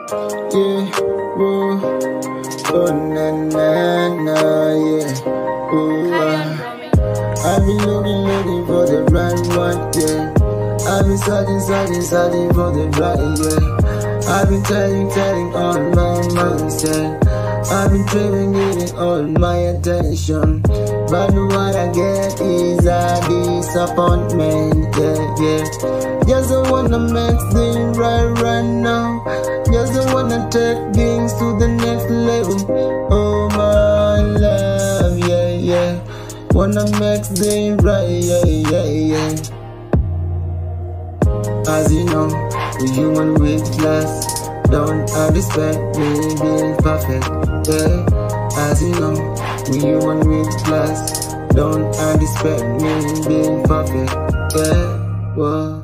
Yeah, whoa, oh na na na, yeah, oh I've been looking for the right one, yeah. I've been searching for the right, yeah. I've been telling on my mindset. I've been craving, getting all my attention, but what I get is a disappointment, yeah. Just don't wanna make things right now. Just don't wanna take things to the next level. Oh my love, yeah. Wanna make things right, yeah. As you know, we're human with flaws. Don't expect me being perfect, yeah. As you know, we're human with flaws. Don't expect me being perfect, yeah. Whoa.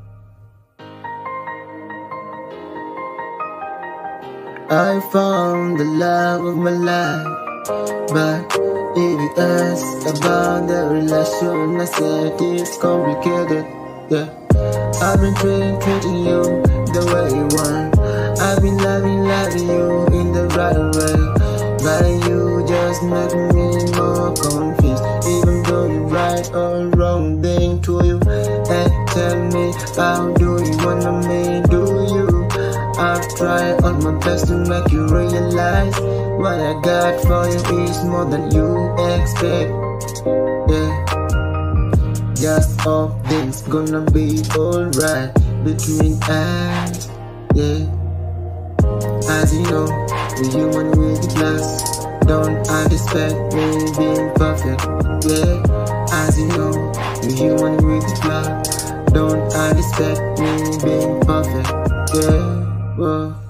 I found the love of my life, but if you ask about the relation, I said it's complicated, yeah. I've been treating you the way you want. I've been loving you in the right way, but you just make me more confused. Even though you right or wrong thing to you, hey, tell me, how do you wanna me do you? I've tried all my best to make you realize what I got for you is more than you expect, yeah. Just hope things gonna be alright between us, yeah. As you know, we're human with flaws. Don't expect me being perfect, yeah. As you know, we're human with flaws. Don't expect me being perfect, yeah. Whoa.